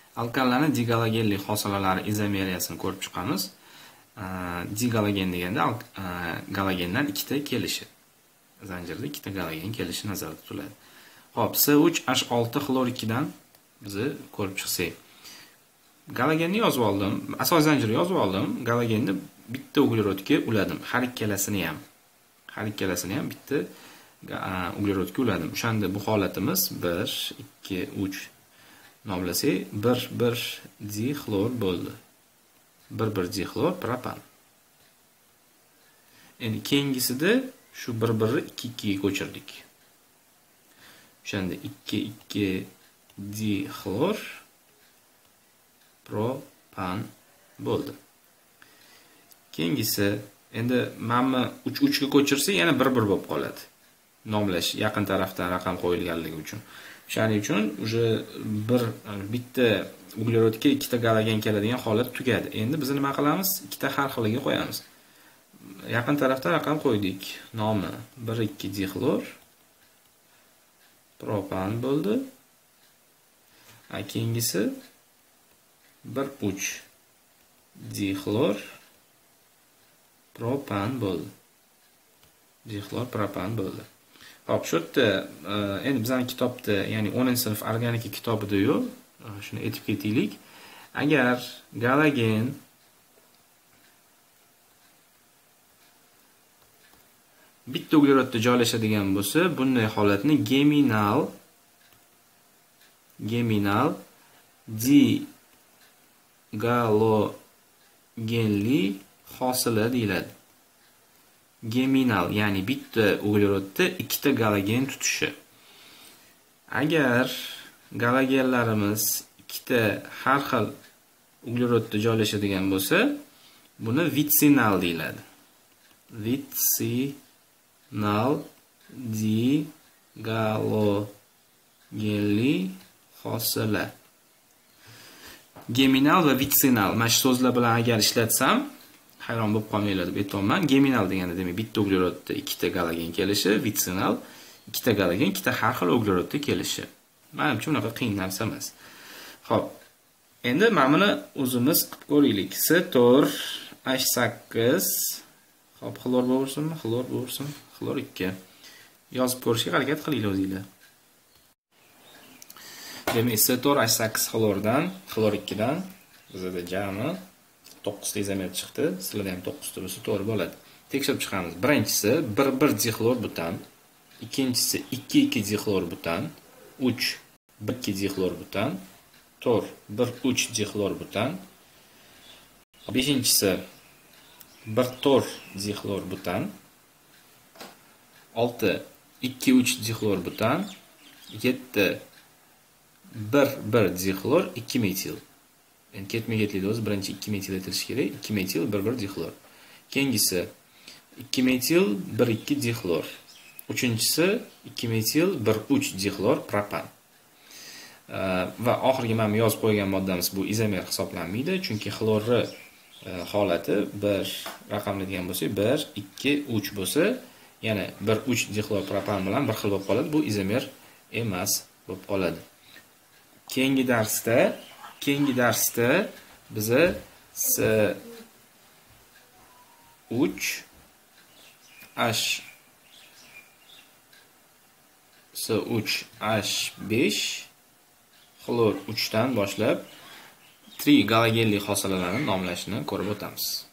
Alkanlarning digalogenli hosilalari izomeriyasini ko'rib chiqamiz. Digalogen deganda galogendan ikkita kelishi. Zanjirda ikkita galogen kelishi nazarda tutiladi. Xo'p, C3H6 xlor 2 dan bizni ko'rib chiqsak. Galogenni yozib oldim, asosiy zanjirni yozib oldim. Galogenni bitta uglerodga uladim. Har ikkalasini ham bitta uglerodga uladim. O'shanda bu holatimiz 1, 2, 3 nomlasak, 1 dixlor bo'ldi. 1 dixlor propan. Endi keyingisida shu 1 ni 2 ga ko'chirdik. O'shanda 2 dixlor propan bo'ldi. Keyingisi endi mana 3 ga ko'chirsak yana 1 bo'lib qoladi. Nomlash yaqin tarafdan raqam qo'yilganligi uchun. Shuning uchun bitta uglerodga ikkita galogen keladigan holat tugadi. Endi biz nima qilamiz? Ikkita har xiliga qo'yamiz. Yaqin tarafdan raqam qo'ydik. Nomi 1 dixlor propan bo'ldi. Keyingisi 1 dixlor propan bo'ldi. Dixlor propan bo'ldi. Xo'p, shu yerda endi bizning kitobda, ya'ni 10-sinf organika kitobida-yu, shuni aytib ketaylik. Agar galogen bitta uglerodda joylashadigan bo'lsa, bunday holatni geminal digalogenli hosila deyiladi. Geminal, ya'ni bitta uglerodda ikkita galogen tutishi. Agar galogenlarimiz ikkita har xil uglerodda joylashadigan bo'lsa, buni vitsinal deyiladi. Vitsinal digalogenli hosila. Geminal va vitsinal mana shu so'zlar bilan agar ishlatsam, hayron bo'lib qolmanglar deb aytayman. Geminal degani demak bitta uglerodda ikkita galogen kelishi, vitsinal ikkita galogen ikkita har xil uglerodda kelishi. Menimcha unaqa qiyin narsa emas. Xo'p, endi mana buni o'zimiz qilib ko'raylik. C4H8 xo'p, xlor bo'lsinmi? Xlor bo'lsin. Xlor 2. Yozib ko'rishga harakat qilinglar o'zingizlar. Demak, C4H8 xlordan, xlor 2 dan bizda jami 9 ta izomer chiqdi. Sizlarda ham 9 ta bo'lsa to'g'ri bo'ladi. Tekshirib chiqamiz. Birinchisi 1 dixlor butan, ikkinchisi 2 dixlor butan, 3 1 dixlor butan, 4 1 dixlor butan, beshinchisi 1 dixlor butan, 6 2 dixlor butan, 7 1 dixlor 2 metil. Endi ketma-ketlikda o'zi birinchi 2 metil aytilishi kerak. 2 metil 1 dixlor. Keyingisi 2 metil 1 dixlor. Uchinchisi 2 metil 1 dixlor propan. Va oxirgi men yozib qo'ygan moddamiz bu izomer hisoblanmaydi, chunki xlorni holati 1 raqamlaydigan bo'lsa, 1 2 3 bo'lsa, yana 1 dixlor propan bilan bir xil bo'lib qoladi. Bu izomer emas bo'lib qoladi. Keyingi darsda biza C3H5 xlor 3 dan boshlab tri galogenli hosilalarni nomlashni ko'rib o'tamiz.